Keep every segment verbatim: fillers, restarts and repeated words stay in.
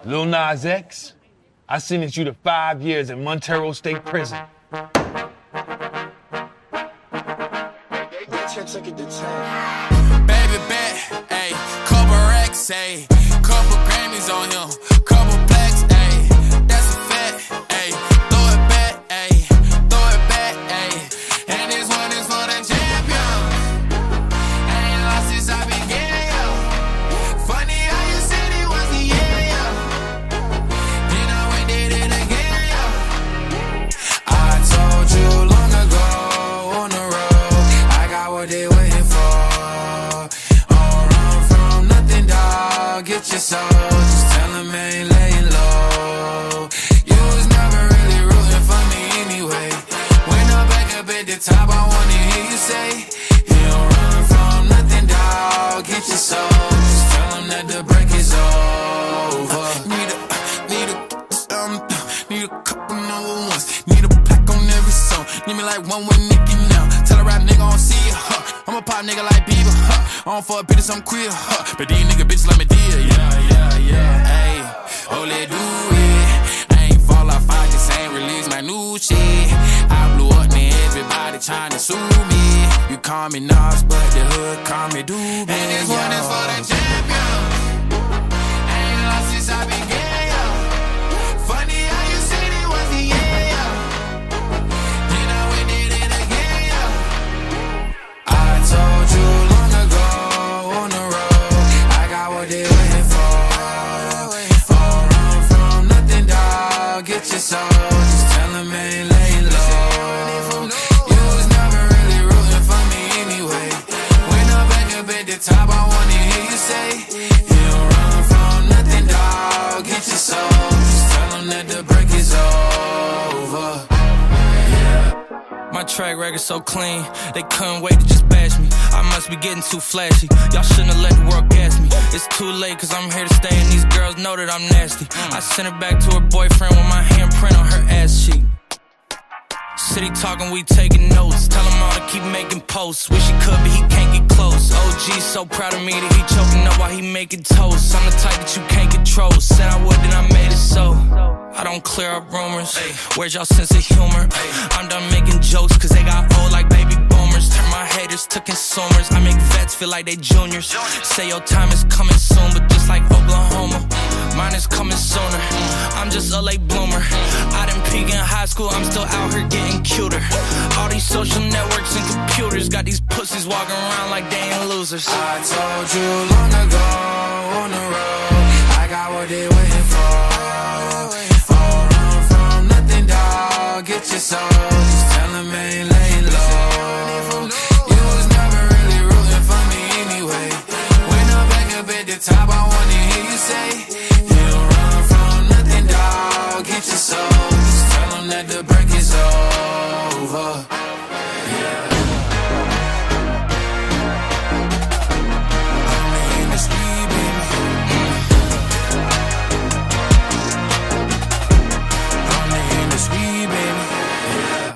Lil Nas X, I sentenced you to five years in Montero State Prison. Baby bet, ayy, couple racks, ayy, couple Grammys on him, couple blacks, ayy, that's a fact, ayy, throw it back, ayy, throw it back, ayy, and this one is for the champion. I ain't lost since I began, yo. Funny how you said it was the year, yo. Then I went did it again, yo. I told you long ago on the road, I got what they waiting for. Get your soul, just tell him I ain't laying low. You was never really rooting for me anyway. When I'm back up at the top, I wanna hear you say, you don't run from nothing, dawg. Get your soul, just tell him that the break is over. Need a, need a, um, need a couple number ones. Need a plaque on every song. Need me like one with Nicki now. Tell a rap nigga I don't see it, huh. I'm a pop nigga like Bieber, huh. I don't fuck bitches, I'm queer, huh. But these nigga bitches let me deal, yeah, yeah, yeah. Ayy, oh, let do it. I ain't fall off, I just ain't release my new shit. I blew up, man, everybody tryna sue me. You call me Nas, but the hood call me Doobie. And this one is for the champion. I ain't lost since I began, yo. Funny how you said it was the year, yo. Then I went did it again, yo. I told you long ago on the road, I got what they waiting for. Don't run from nothing, dawg. Get your soul, just tell him I ain't laying low. You was never really rooting for me anyway. When I'm back up at the top, I wanna hear you say, you don't run from nothing, dawg. Get your soul, just tell him that the break is over. My track record so clean, they couldn't wait to just bash me. I must be getting too flashy. Y'all shouldn't have let the world gas me. It's too late cause I'm here to stay and these girls know that I'm nasty. I sent her back to her boyfriend with my handprint on her ass cheek. City talking, we taking notes. Tell him all to keep making posts. Wish he could, but he can't get close. O G's so proud of me that he choking up while he making toast. I'm the type that you can't control. Said I would, then I made it so. I don't clear up rumors. Where's y'all sense of humor? I'm done making jokes cause they got old like baby boomers. Turn my haters to consumers. I make vets feel like they juniors. Say your time is coming soon, but just like Oklahoma, mine is coming sooner. I'm just a late bloomer. I didn't peak in high school, I'm still out here getting cuter. All these social networks and computers got these pussies walking around like they ain't losers. I told you long ago on the road, I got what they waiting for. Don't run from nothing, dawg. Get your soul, just tell him I ain't laying low. You was never really rooting for me anyway. When I'm back up at the top, I wanna hear you say, you don't run from nothing, dawg. Get your soul, just tell him that the break is over. Yeah. Only in the street, baby. Only in the street, baby. Yeah.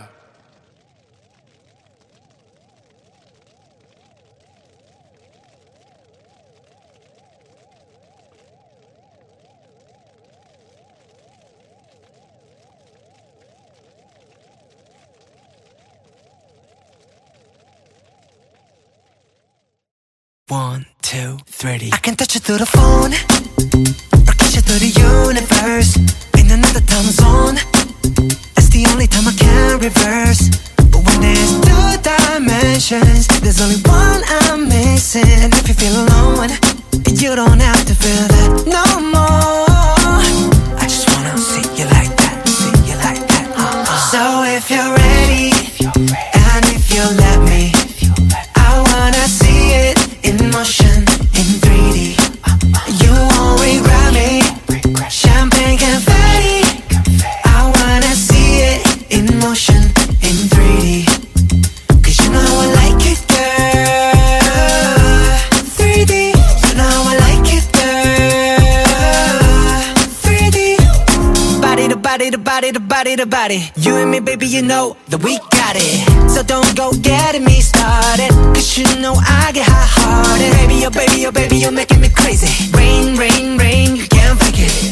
One, two, three. I can touch you through the phone, or kiss you through the universe. In another time zone, that's the only time I can reverse. But when there's two dimensions, there's only one I'm missing. And if you feel alone, you don't have to feel that no more. I just wanna see you like that, see you like that. uh-uh. So if you're ready, and if you let me, I wanna see it in motion, in three D. You won't regret me. Champagne confetti. I wanna see it in motion, in three D. Cause you know how I like it, girl. three D. You know how I like it, girl. three D. Body to body to body to body to body. You and me, baby, you know that we got it. So don't go getting me started, cause you know I get hot-hearted. Baby, oh baby, oh baby, you're making me crazy. Rain, rain, rain, you can't fake it.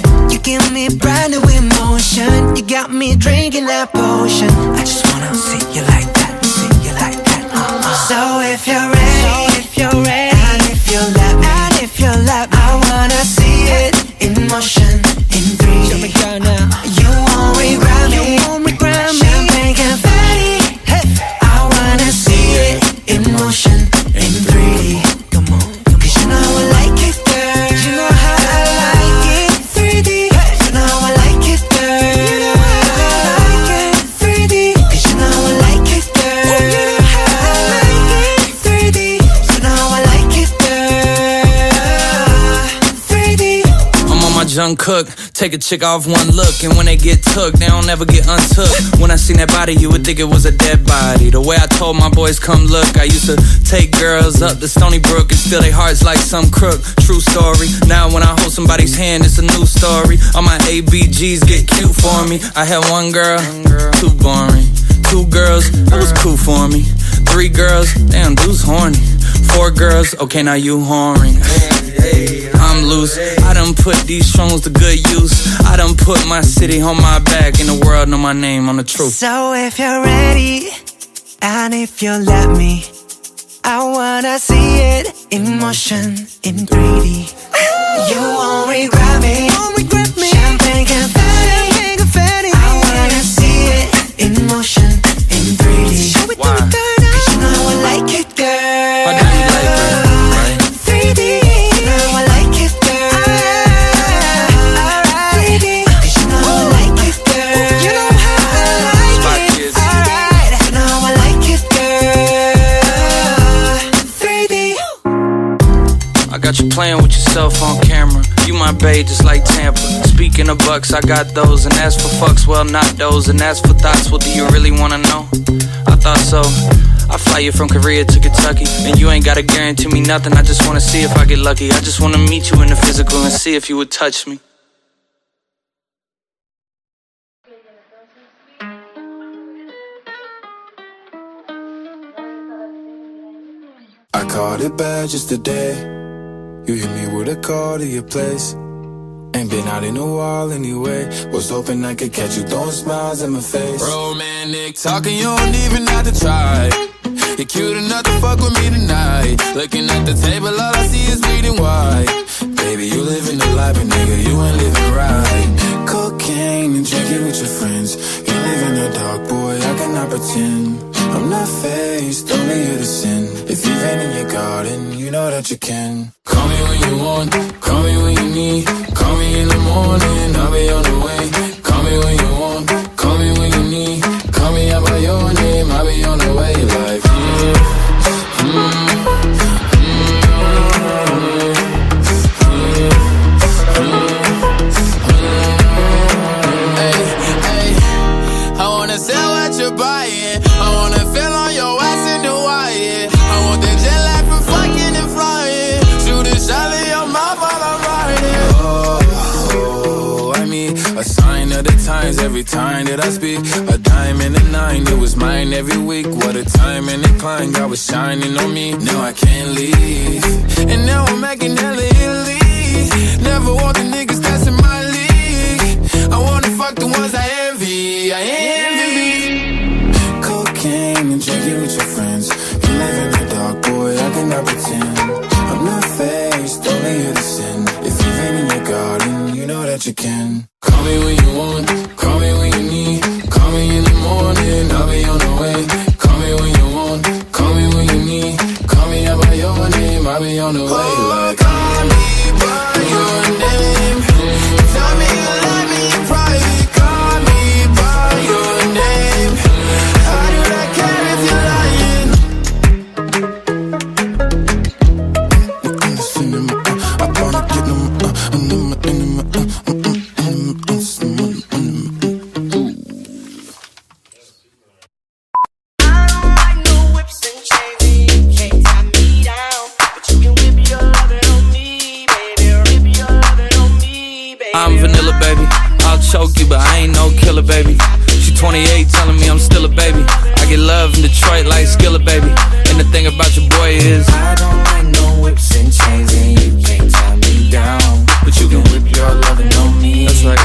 give me brand new emotion. You got me drinking that potion. I just wanna see you like that, see you like that. uh-uh. So if you're ready, so if you're ready, and if you let me, and if you let me, I wanna see it in motion, in three D. You won't regret me, you won't regret me. Champagne confetti, hey. I wanna see it in motion, in three D. Come on, cause you know I like it, girl. You know how I like it, three D. You know I like it, girl. You know how I like it, three D. Cause you know I like it, girl. You know how I like it, three D. You know I like it, girl. three D. I'm on my Jung Cook. Take a chick off one look, and when they get took, they don't ever get untook. When I seen that body, you would think it was a dead body. The way I told my boys, come look, I used to take girls up to Stony Brook and steal their hearts like some crook. True story. Now when I hold somebody's hand, it's a new story. All my A B Gs get cute for me. I had one girl, too boring. Two girls, that was cool for me. Three girls, damn, dude's horny. Four girls, okay, now you whoring. I'm loose. I done put these songs to good use. I done put my city on my back, and the world know my name on the truth. So if you're ready, and if you let me, I wanna see it in motion, in three D. You won't regret me, won't regret me. Champagne confetti, champagne confetti. I wanna see it in motion, in three D. Show it to me, girl. Cause you know I like it, girl. I know you like it, right? three D. You know I like it, girl. Alright, three D. Cause you know I like it, girl. You know how I like it. Alright, you know I like it, girl. three D. I got you playing with yourself on camera. You my babe just like Tampa. Speaking of bucks, I got those. And as for fucks, well not those. And as for thoughts, well do you really wanna know? I thought so. I fly you from Korea to Kentucky, and you ain't gotta guarantee me nothing. I just wanna see if I get lucky. I just wanna meet you in the physical and see if you would touch me. I caught it bad just today. You hit me with a call to your place. Ain't been out in a while anyway. Was hoping I could catch you throwing smiles in my face. Romantic talking, you don't even have to try. You're cute enough to fuck with me tonight. Looking at the table, all I see is bleeding white. Baby, you living the life, but nigga, you ain't living right. Cocaine and drinking with your friends. You live in the dark, boy, I cannot pretend. I'm not faced, only you to sin. If you've been in your garden, you know that you can. Call me when you want, call me when you need. Call me in the morning, I'll be on the way. Call me when you want, call me when you need. Call me out by your name, I'll be on the way. Like, mm, mm, mm, hey, hey, I wanna sell what you're buying. I wanna feel on your ass in Hawaii. I want the jet lag from fucking and flying. Shoot a shot in your mouth while I'm riding. Oh, oh, I mean, a sign of the times every time that I speak. A diamond and a nine, it was mine every week. What a time and a climb, God was shining on me. Now I can't leave, and now I'm making hella Italy. Never want the niggas that's in my league. I wanna fuck the ones I envy, I envy. Cocaine and drinking with your friends. You live in the dark, boy, I cannot pretend. I'm not faced, only you to sin. If you've been in your garden, you know that you can. Call me when you want, call me when you need. Call me in the morning, I'll be on the way. Call me when you want, call me when you need. Call me out by your name, I'll be on the way. Like, call me by your name. Tell me you love me in private. Call me by your name. How do I care if you're lying? I'm just feeling my, I wanna get them, uh, and then my, and then my, uh, uh, uh, I'm vanilla, baby. I'll choke you, but I ain't no killer, baby. She twenty-eight, telling me I'm still a baby. I get love in Detroit like Skillet, baby. And the thing about your boy is I don't like no whips and chains, and you can't tie me down. But you can whip your lovin' on me. That's right.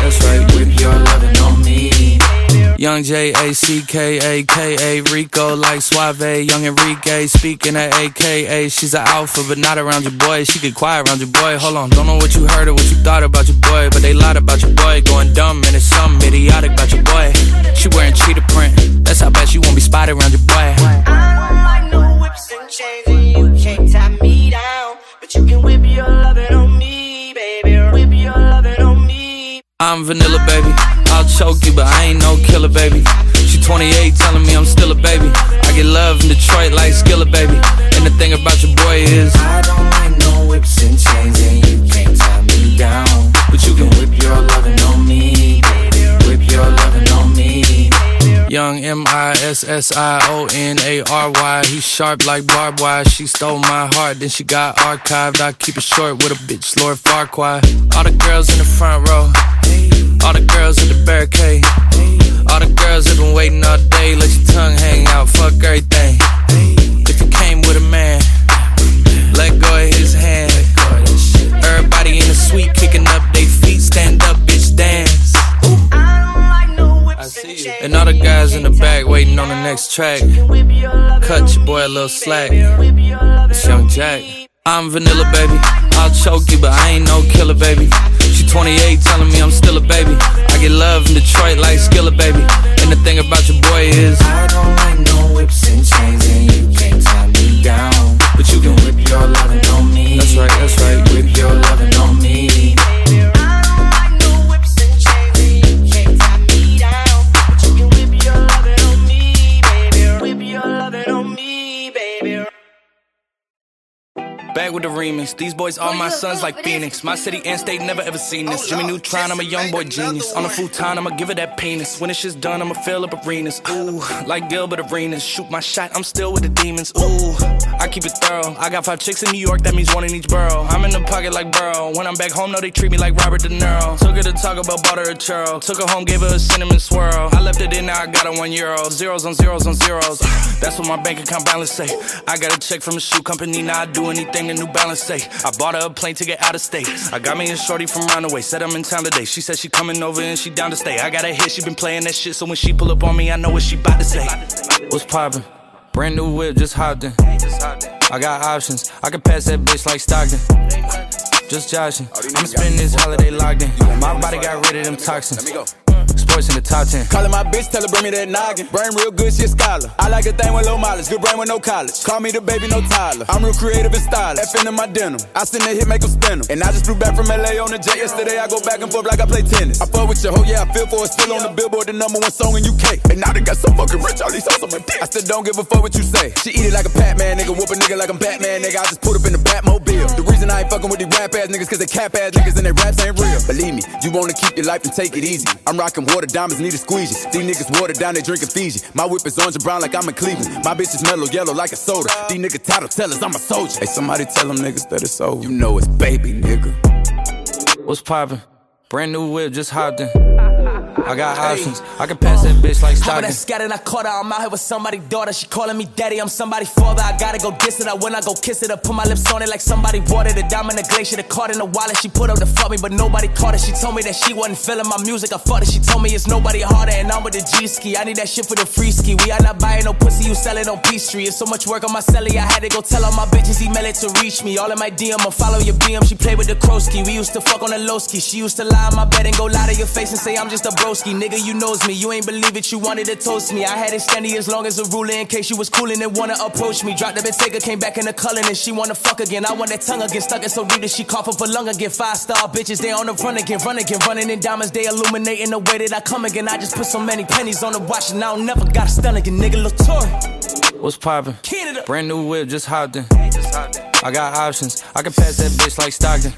Young J A C K A K A Rico like Suave. Young Enrique speaking at A K A. She's an alpha but not around your boy. She get quiet around your boy. Hold on, don't know what you heard or what you thought about your boy, but they lied about your boy. Going dumb and it's something idiotic about your boy. She wearing cheetah print, that's how bad she won't be spotted around your boy. I don't like no whips and chains, and you can't tie me down, but you can whip your lovin' on me, baby. Whip your lovin' on me. I'm vanilla, baby. I'll choke you, but I ain't no killer, baby. She twenty-eight, telling me I'm still a baby. I get love in Detroit like Skillet, baby. And the thing about your boy is I don't like no whips and chains, and you can't tie me down, but you can whip your lovin' on me, baby. Whip your lovin' on me. Young M I S S I O N A R Y. He sharp like barbed wire. She stole my heart, then she got archived. I keep it short with a bitch, Lord Farquaad. All the girls in the front row, all the girls at the barricade, all the girls have been waiting all day. Let your tongue hang out, fuck everything. If you came with a man, let go of his hand. Everybody in the suite kicking up they feet. Stand up, bitch, dance. I see you. And all the guys in the back waiting on the next track. Cut your boy a little slack. It's Young Jack. I'm vanilla, baby. I'll choke you, but I ain't no killer, baby. She twenty-eight, telling me I'm still a baby. I get love in Detroit like Skillet, baby. And the thing about your boy is I don't like no whips and chains, and you can't tie me down, but you can whip your lovin' on me. That's right, that's right. Whip your lovin' on me. Back with the remix. These boys are my sons like Phoenix. My city and state never ever seen this. Jimmy Neutron, I'm a young boy genius. On a futon, I'ma give it that penis. When this shit's done, I'ma fill up arenas. Ooh, like Gilbert Arenas. Shoot my shot, I'm still with the demons. Ooh, I keep it thorough. I got five chicks in New York, that means one in each borough. I'm in the pocket like Burrow. When I'm back home, no, they treat me like Robert De Niro. Took her to talk about, bought her a churro. Took her home, gave her a cinnamon swirl. I left it in, now I got her one euro. Zeros on zeros on zeros. That's what my bank account balance say. I got a check from a shoe company, now I do anything the New Balance say. I bought her a plane to get out of state. I got me a shorty from Roundaway, said I'm in town today. She said she coming over and she down to stay. I got a hit, she been playing that shit, so when she pull up on me, I know what she bout to say. What's poppin'? Brand new whip, just hopped in. I got options, I can pass that bitch like Stockton. Just joshing, I'ma spend this holiday locked in. My body got rid of them toxins. Sports in the top ten. Callin' my bitch, tell her bring me that noggin. Brain real good, she a scholar. I like a thing with low mileage, good brain with no college. Call me the baby, no Tyler. I'm real creative and stylish. F in my denim. I send that hit, make them spin 'em. And I just flew back from L A on the jet yesterday. I go back and forth like I play tennis. I fuck with your hoe, yeah, I feel for it. Still on the Billboard, the number one song in U K. And now they got so fucking rich, all these songs on my dick. I still don't give a fuck what you say. She eat it like a Pac-Man, nigga. Whoop a nigga like I'm Batman, nigga. I just put up in the Batmobile. The reason I ain't fucking with these rap ass niggas, cause they cap ass niggas and they raps ain't real. Believe me, you wanna keep your life and take it easy. I'm rocking water diamonds, need a squeegee. These niggas water down, they drinking Fiji. My whip is orange and brown like I'm in Cleveland. My bitch is mellow yellow like a soda. These niggas title tellers, I'm a soldier. Hey, somebody tell them niggas that it's over. You know it's baby, nigga. What's poppin'? Brand new whip, just hopped in. I got options, I can pass that bitch like Stockton. I scattered, I caught her, I'm out here with somebody's daughter. She calling me daddy, I'm somebody's father. I gotta go diss it, I when I go kiss it. I put my lips on it like somebody watered it. Diamond in the glacier, the card in the wallet. She put up to fuck me, but nobody caught it. She told me that she wasn't feeling my music, I fought it. She told me it's nobody harder, and I'm with the G-ski. I need that shit for the free ski. We are not buying no pussy, you sell it on P Street. It's so much work on my celly, I had to go tell all my bitches, email it to reach me. All in my D M, I follow your B M. She played with the Krosky. We used to fuck on the low ski. She used to lie on my bed and go lie to your face and say I'm just a broski. Nigga, you knows me, you ain't believe it, you wanted to toast me. I had it standing as long as a ruler in case you was coolin' and wanna approach me. Dropped the Bentayga, came back in the Cullen and she wanna fuck again. I want that tongue again, stuck it so deep that she cough up a lung again. Five star bitches, they on the run again, run again, running in diamonds, they illuminating the way that I come again. I just put so many pennies on the watch and I don't never got a stun again, nigga. Latour. What's poppin'? Brand new whip, just hopped in. I got options, I can pass that bitch like Stockton.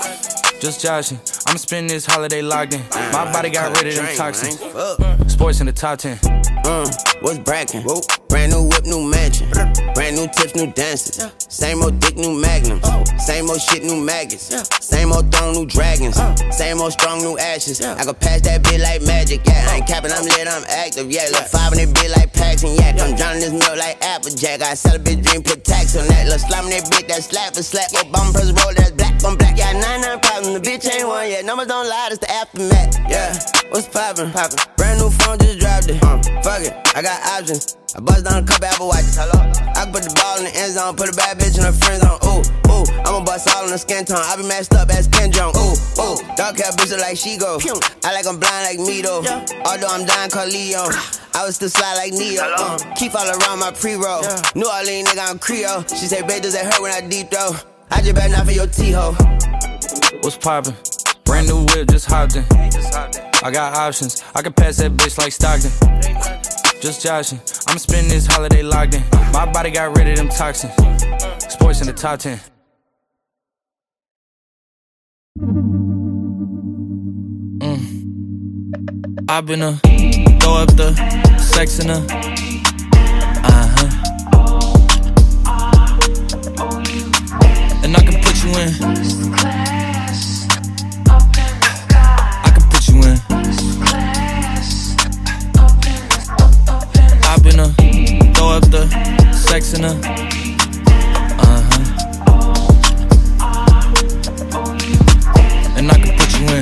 Just joshing, I'ma spend this holiday locked in. My body got rid of them toxins. Sports in the top ten. Uh, what's brackin'? Brand new whip, new mansion. Brand new tips, new dances. Same old dick, new magnums. Same old shit, new maggots. Same old throne, new dragons. Same old strong, new ashes. I can pass that bitch like magic, yeah. I ain't capping, I'm lit, I'm active, yeah. Look five in that bitch like packs and yak. I'm drowning this milk like Applejack. I sell a bitch dream, put tax on that. Look slime that bitch, that slap for slap. Obama press roll, that's black on black. Yeah, nine nine problems, the bitch ain't one yet. Numbers don't lie, it's the aftermath, yeah. What's poppin'? Poppin'. Brand new phone, just dropped it. Uh, fuck it, I got options. I bust down a couple Apple Watches. Hello? I can put the ball in the end zone, put a bad bitch in her friend zone. Ooh, ooh, I'ma bust all in the skin tone. I be matched up as Ken Jong. Ooh, ooh, dark hair bitch look like she go. I like I'm blind like me though. Although I'm dying called Leo. I was still slide like Neo. Uh, keep all around my pre-roll. New Orleans nigga, I'm Creole. She say, babe, does that hurt when I deep throw? I just better not for your T-ho. What's poppin'? Brand new whip, just hopped in. I got options. I can pass that bitch like Stockton. Just joshing. I'm spending this holiday locked in. My body got rid of them toxins. Sports in the top ten. Mm. I've been a throw up the sex in a uh-huh. And I can put you in. I can put you in. I've been a throw up the sex in a uh-huh. And I can put you in.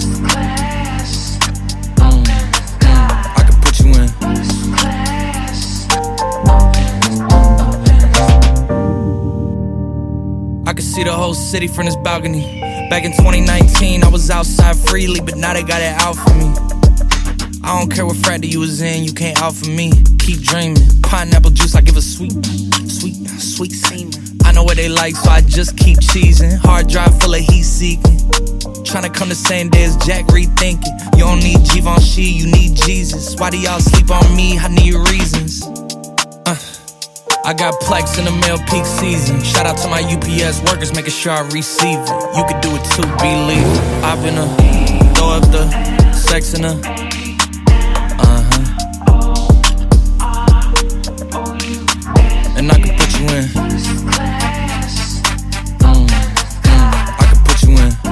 Mm, mm, I can put you in. I can see the whole city from this balcony. Back in twenty nineteen, I was outside freely, but now they got it out for me. I don't care what frat you was in, you can't out for me. Keep dreaming. Pineapple juice, I give a sweet, sweet, sweet semen. I know what they like, so I just keep cheesing. Hard drive full of heat seeking. Tryna come the same day as Jack, rethinking. You don't need Givenchy, you need Jesus. Why do y'all sleep on me? I need reasons. Uh, I got Plex in the mail peak season. Shout out to my U P S workers, making sure I receive it. You could do it too, believe it. I've been a throw up the sex in a and I can put you in. Mm, mm, I can put you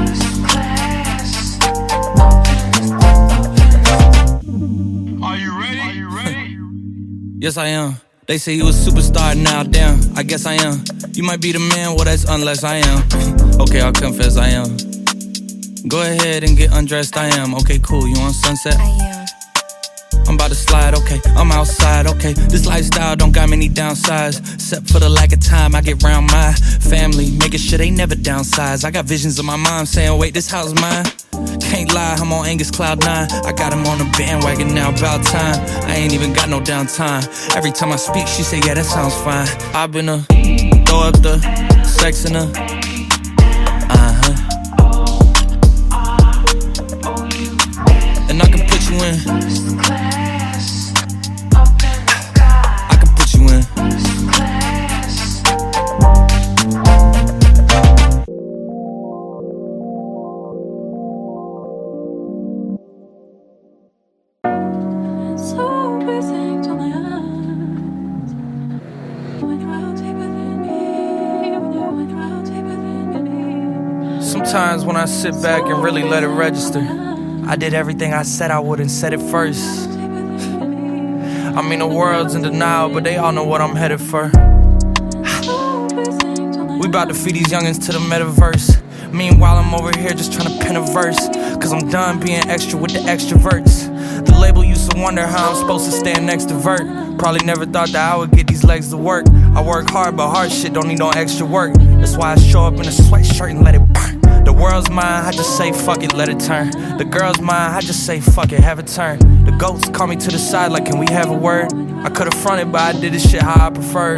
in. Are you ready? Are you ready? Yes, I am. They say you a superstar now, damn. I guess I am. You might be the man, well, that's unless I am. Okay, I'll confess I am. Go ahead and get undressed, I am. Okay, cool, you on Sunset? I am. I'm about to slide, okay, I'm outside, okay. This lifestyle don't got many downsides, except for the lack of time I get round my family, making sure they never downsize. I got visions of my mom saying, wait, this house mine. Can't lie, I'm on Angus Cloud nine. I got him on the bandwagon now, about time. I ain't even got no downtime. Every time I speak, she say, yeah, that sounds fine. I've been a throw up the sex in a uh-huh. And I can put you in. Sometimes when I sit back and really let it register, I did everything I said I would and said it first. I mean the world's in denial, but they all know what I'm headed for. We about to feed these youngins to the metaverse. Meanwhile I'm over here just trying to pen a verse, cause I'm done being extra with the extroverts. The label used to wonder how I'm supposed to stand next to Vert. Probably never thought that I would get these legs to work. I work hard, but hard shit don't need no extra work. That's why I show up in a sweatshirt and let it burn. The world's mine, I just say fuck it, let it turn. The girl's mine, I just say fuck it, have it turn. The goats call me to the side like, can we have a word? I could've fronted, but I did this shit how I preferred.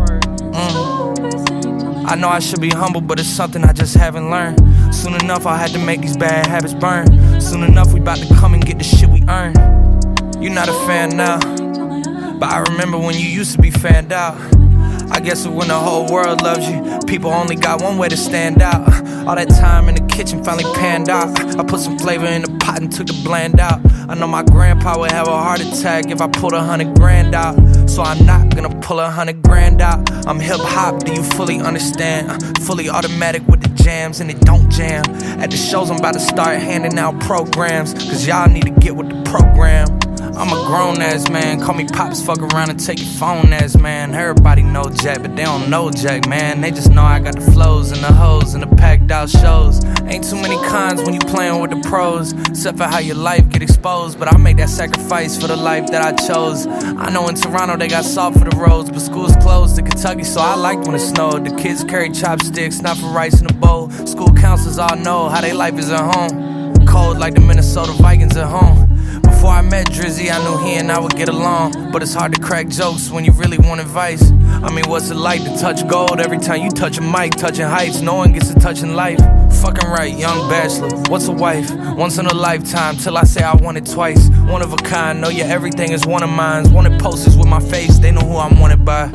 Mm. I know I should be humble, but it's something I just haven't learned. Soon enough, I had to make these bad habits burn. Soon enough, we about to come and get the shit we earn. You're not a fan now, but I remember when you used to be fanned out. I guess when the whole world loves you, people only got one way to stand out. All that time in the kitchen finally panned out. I put some flavor in the pot and took the bland out. I know my grandpa would have a heart attack if I pulled a hundred grand out. so I'm not gonna pull a hundred grand out. I'm hip hop, do you fully understand? Uh, fully automatic with the jams and it don't jam. At the shows I'm about to start handing out programs, cause y'all need to get with the program. I'm a grown ass man, call me Pops, fuck around and take your phone ass man. Everybody know Jack, but they don't know Jack, man. They just know I got the flows and the hoes and the packed out shows. Ain't too many cons when you playing with the pros, except for how your life get exposed. But I make that sacrifice for the life that I chose. I know in Toronto they got salt for the roads, but school's closed in Kentucky, so I liked when it snowed. The kids carry chopsticks, not for rice in a bowl. School counselors all know how they life is at home. Cold like the Minnesota Vikings at home. Before I met Drizzy, I knew he and I would get along, but it's hard to crack jokes when you really want advice. I mean, what's it like to touch gold every time you touch a mic? Touching heights, no one gets a touch in life. Fucking right, young bachelor, what's a wife? Once in a lifetime, till I say I want it twice. One of a kind, know your everything is one of mine. Wanted posters with my face, they know who I'm wanted by.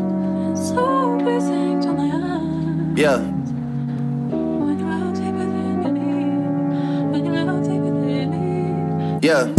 Yeah. Yeah.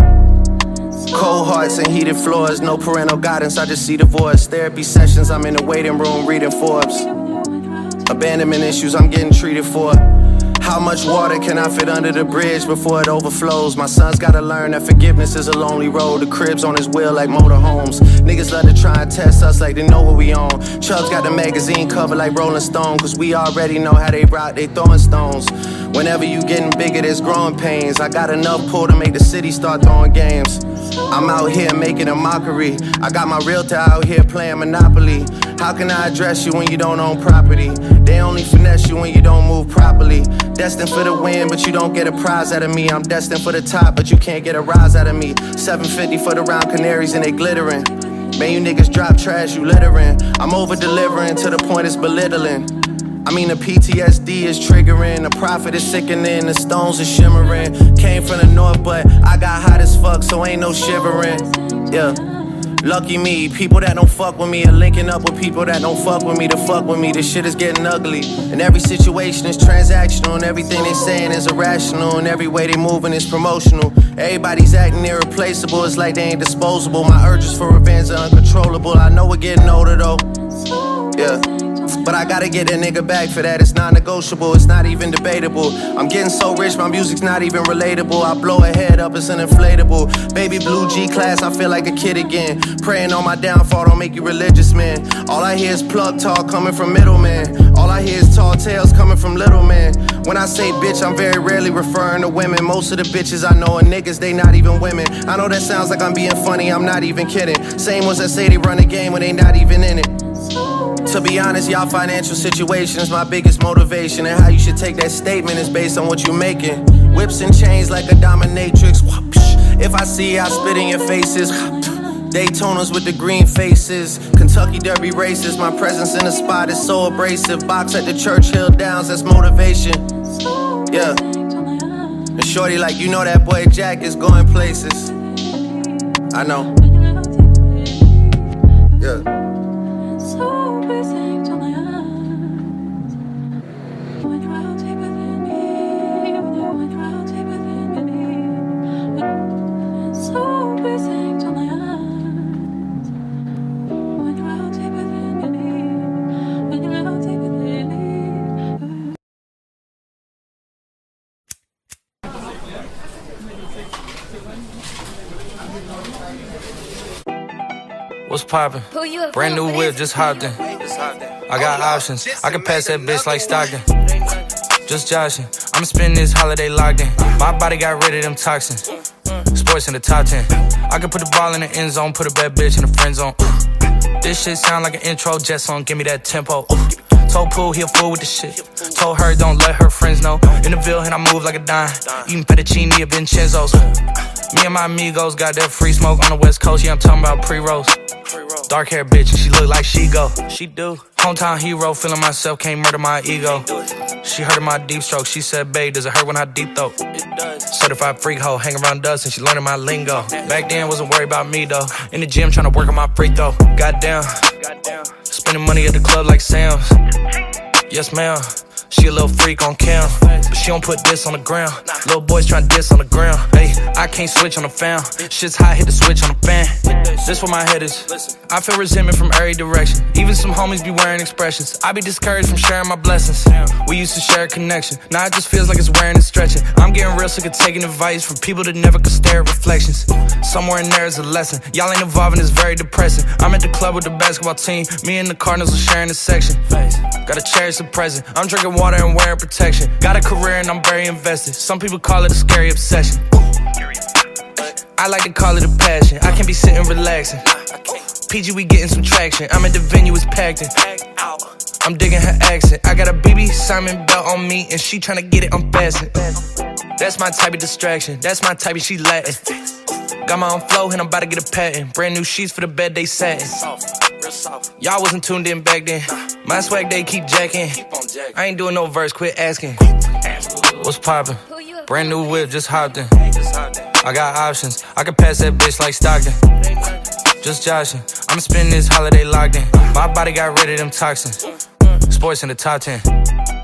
Cold hearts and heated floors, no parental guidance, I just see divorce. Therapy sessions, I'm in the waiting room reading Forbes. Abandonment issues, I'm getting treated for. How much water can I fit under the bridge before it overflows? My son's gotta learn that forgiveness is a lonely road. The crib's on his wheel like motorhomes. Niggas love to try and test us like they know what we own. Chubbs got the magazine cover like Rolling Stone, cause we already know how they rock, they throwing stones. Whenever you getting bigger, there's growing pains. I got enough pull to make the city start throwing games. I'm out here making a mockery. I got my realtor out here playing Monopoly. How can I address you when you don't own property? They only finesse you when you don't move properly. Destined for the win, but you don't get a prize out of me. I'm destined for the top, but you can't get a rise out of me. seven fifty for the round canaries and they glittering. Man, you niggas drop trash, you littering. I'm over delivering to the point it's belittling. I mean the P T S D is triggering, the profit is sickening, the stones are shimmering. Came from the north, but I got hot as fuck, so ain't no shivering. Yeah. Lucky me, people that don't fuck with me are linking up with people that don't fuck with me to fuck with me. This shit is getting ugly, and every situation is transactional, and everything they saying is irrational, and every way they moving is promotional. Everybody's acting irreplaceable, it's like they ain't disposable. My urges for revenge are uncontrollable. I know we're getting older though, yeah. But I gotta get a nigga back for that, it's non-negotiable, it's not even debatable. I'm getting so rich, my music's not even relatable. I blow a head up, it's an inflatable. Baby blue G-class, I feel like a kid again. Praying on my downfall, don't make you religious, man. All I hear is plug talk coming from middlemen. All I hear is tall tales coming from little men. When I say bitch, I'm very rarely referring to women. Most of the bitches I know are niggas, they not even women. I know that sounds like I'm being funny, I'm not even kidding. Same ones that say they run the game when they not even in it. To be honest, y'all financial situation is my biggest motivation, and how you should take that statement is based on what you making. Whips and chains like a dominatrix. If I see I spit in your faces. Daytonas with the green faces, Kentucky Derby races. My presence in the spot is so abrasive. Box at the Churchill Downs, that's motivation. Yeah. And shorty like, you know that boy Jack is going places. I know. Yeah. What's poppin'? Brand new whip, just hopped in. I got options, I can pass that bitch like Stockton. Just joshing, I'm spending this holiday locked in. My body got rid of them toxins. Sports in the top ten. I can put the ball in the end zone, put a bad bitch in the friend zone. This shit sound like an intro jet song, give me that tempo. Told Pooh he a fool with the shit. Told her don't let her friends know. In the Ville and I move like a dime. Eating fettuccine at Vincenzo's. Me and my amigos got that free smoke on the west coast. Yeah, I'm talking about pre-rolls. Dark hair bitch and she look like she go. She do. Hometown hero, feeling myself, can't murder my ego. She heard of my deep stroke, she said, babe, does it hurt when I deep throat? It does. Certified freak hoe, hang around dust and she learning my lingo. Back then, wasn't worried about me though. In the gym, trying to work on my free throw. Goddamn. Spending money at the club like Sam's. Yes, ma'am. She a little freak on cam, but she don't put this on the ground. Little boys tryna diss on the ground. Hey, I can't switch on the fan. Shit's hot, hit the switch on the fan. This where my head is. I feel resentment from every direction. Even some homies be wearing expressions. I be discouraged from sharing my blessings. We used to share a connection. Now it just feels like it's wearing and stretching. I'm getting real sick of taking advice from people that never could stare at reflections. Somewhere in there is a lesson. Y'all ain't evolving, it's very depressing. I'm at the club with the basketball team. Me and the Cardinals are sharing a section. Gotta cherish the present. I'm drinking water and wearing protection. Got a career and I'm very invested. Some people call it a scary obsession. I like to call it a passion. I can't be sitting relaxing. P G, we getting some traction. I'm at the venue, it's packed in. I'm digging her accent. I got a B B Simon belt on me and she tryna get it unfastened. That's my type of distraction. That's my type of she Latin. Got my own flow and I'm about to get a patent. Brand new sheets for the bed they satin. Y'all wasn't tuned in back then. My swag they keep jacking. I ain't doing no verse, quit asking. What's poppin'? Brand new whip, just hopped in. I got options, I can pass that bitch like Stockton. Just joshing, I'ma spend this holiday locked in. My body got rid of them toxins. Sports in the top ten.